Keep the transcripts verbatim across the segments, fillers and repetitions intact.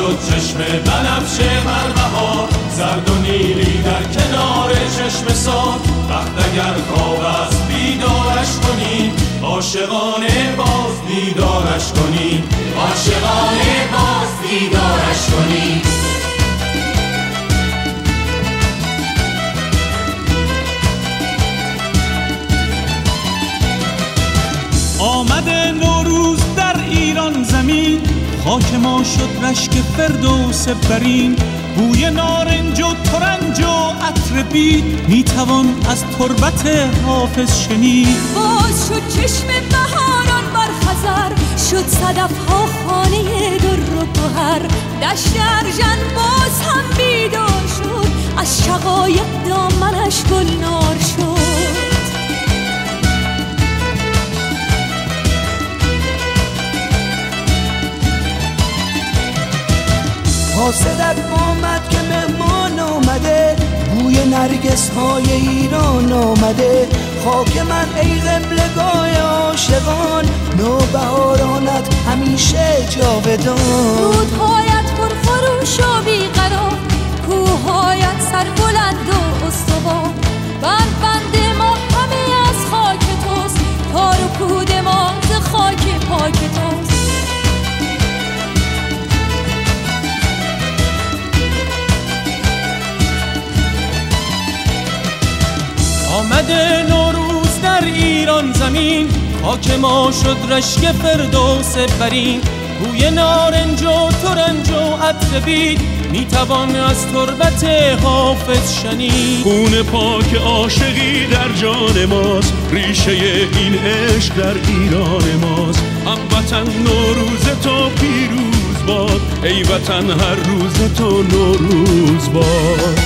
شد چشم بنفشه بر بهار، زرد و نیلی در کنار چشم سار. وقت اگر خواب است بیدارش کنید، عاشقانه باز دیدارش کنید، عاشقانه باز دیدارش کنید. آمده نوروز در ایران زمین، خاک ما شد رشک فردوس برین. بوی نارنج و ترنج و عطر بید، میتوان از تربت حافظ شنید. باز شد چشم بهاران بر خزر، شد صدف ها خانه در و گوهر. دشت ارژن باز هم بیدار شد، از شقایق دامنش گلنار شد. حاسدت آمد که مهمان آمده، بوی نرگس های ایران آمده. خاک من ای قبلگاه عاشقان، نوبهارانت همیشه جاودان. رودهایت پرخروش و بیقرار، کوههایت سربلند و استوار. بند ما همه از خاک توست، تار و پود ما ز خاک پاک توست. آمده نوروز در ایران زمین، خاک ما شد رشک فردوس برین. بوی نارنج و ترنج و عطر بید، میتوان از تربت حافظ شنید. خون پاک عاشقی در جان ماست، ریشه این عشق در ایران ماست. هموطن نوروز تو پیروز باد، ای وطن هر روز تو نوروز باد.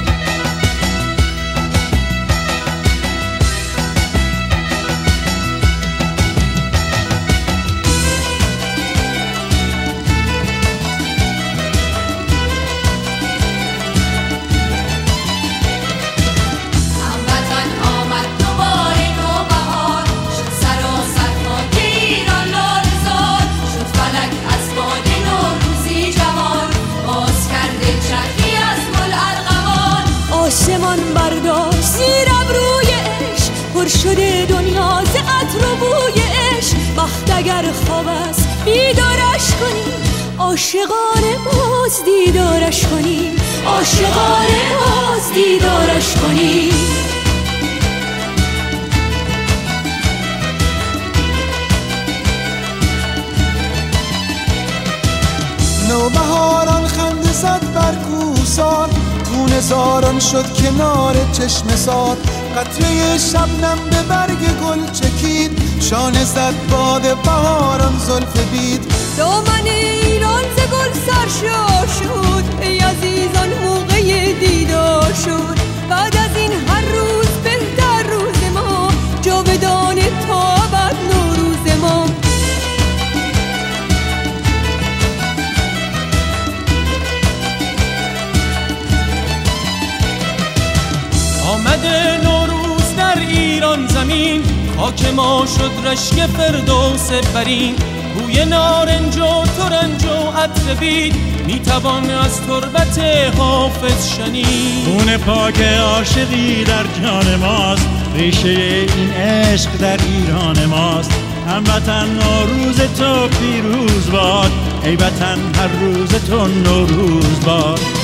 آسمان برداشت زیر ابروی عشق، پر شده دنیا ز عطر و بوی عشق. وقت اگر خواب است بیدارش کنیم، عاشقانه باز دیدارش کنیم، عاشقانه باز دیدارش کنیم. نوبهاران خنده زد بر کوسان، خون زاران شد کنار چشم سار. قطره شبنم به برگ گل چکید، شانه زد باد بهاران زلف بید. دامن ایران ز گل سرشار شد، ای عزیزان موقع دیدار شد. بعد از این هر روز بهتر روز ما، جاودان تا ابد نوروز ما. آمده نوروز در ایران زمین، خاک ما شد رشک فردوس برین. بوی نارنج و ترنج و عطر بید، میتوان از تربت حافظ شنید. خون پاک عاشقی در جان ماست، ریشه این عشق در ایران ماست. هموطن نوروز تو پیروز باد، ای وطن هر روز تو نوروز باد.